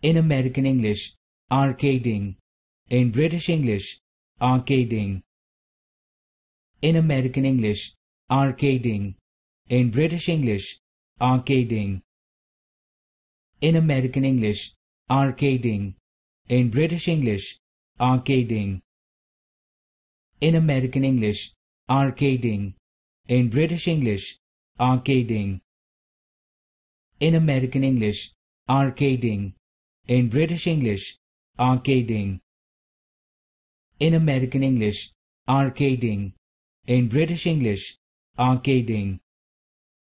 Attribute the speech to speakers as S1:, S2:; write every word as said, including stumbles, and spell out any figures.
S1: In American English, arcading. In British English, arcading. In American English, arcading. In British English, arcading. In American English, arcading. In British English, arcading. In American English, arcading. In British English, arcading. In American English, arcading. In British English, arcading. In American English, arcading. In British English, arcading.